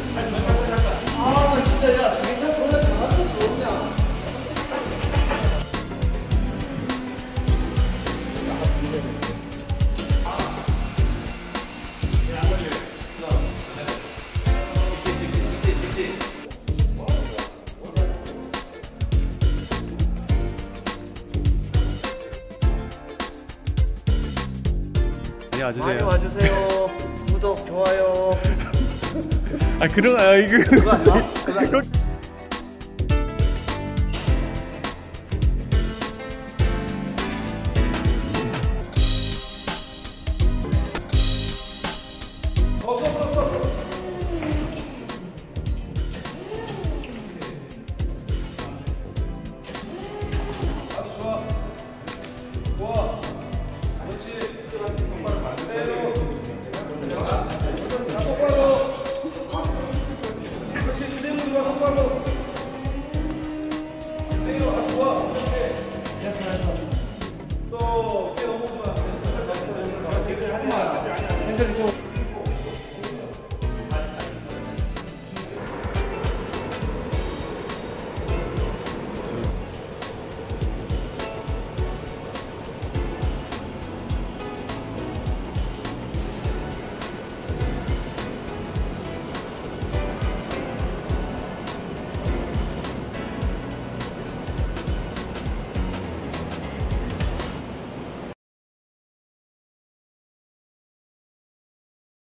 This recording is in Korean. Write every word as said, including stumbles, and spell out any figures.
아, 진짜, 야, 괜찮아. 원래 잘하는 거 그냥. 많이 와주세요. 많이 와주세요. 구독, 좋아요. 아 그런 아 이거 그거 아니야? 그거 아니야? 또, 너무 좋아. 핸들이 좀.